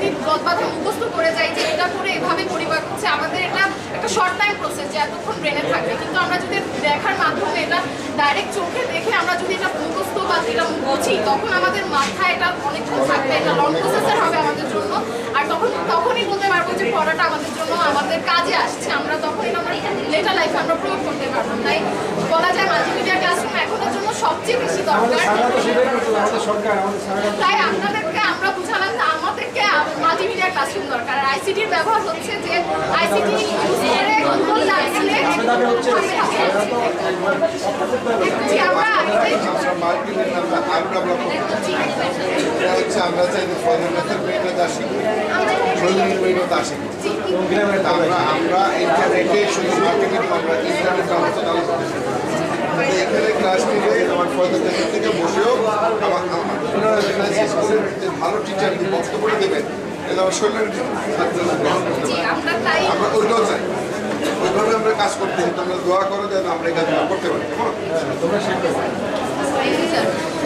গদবাধা মুখস্থ করে যাই যে এটা করে এভাবে পরিবার হচ্ছে, আমাদের এটা একটা শর্ট টাইম প্রসেস যে এতক্ষণ ব্রেনে থাকবে, কিন্তু আমরা যদি দেখার মাধ্যমে এটা ডাইরেক্ট চোখে দেখে আমরা যদি এটা মুখস্থ বা যেটা বুঝি, তখন আমাদের মাথায় এটা অনেকক্ষণ থাকবে, এটা লং প্রসেসের হবে আমাদের জন্য। আর তখনই বলতে পারবো যে পড়াটা আমাদের জন্য আমাদের কাজে আসছে, আমরা তখন এটা আমরা লেটার লাইফে আমরা প্রয়োগ করতে পারবো। তাই বলা যায় মাল্টিমিডিয়া ক্লাসরুম এখনের জন্য সবচেয়ে বেশি দরকার। তাই আপনাদেরকে আমরা বুঝালাম যে আমাদেরকে মাল্টিমিডিয়া ক্লাসরুম দরকার। আর আইসিটির ব্যবহার হচ্ছে যে আইসিটি ইউজ করে গুগল ক্লাসে আমরা চাই আমরা ইন্টারনেটে শুধু মার্কেটিং আমরা ইন্টারনেট ব্যবস্থা চালু করতেছি। এখানে ক্লাস নিলে আমার ফয়দার থেকে বসেও ওনারা যেখানে স্কুলের ভালো টিচার বক্তব্য দেবেন, এটা আমার শরীরের আমরা ওইটাও চাই, ওইভাবে আমরা কাজ করতে, তোমরা দোয়া করো যেন আমরা এই কাজটা করতে পারি।